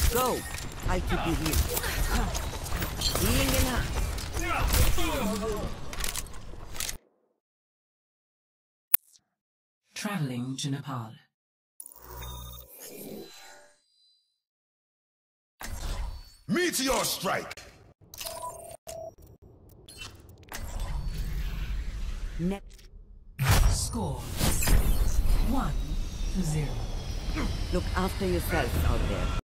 Go. I'll keep you healed. Healing enough. Traveling to Nepal. Meteor strike! Next. Score 1-0. Look after yourselves out there.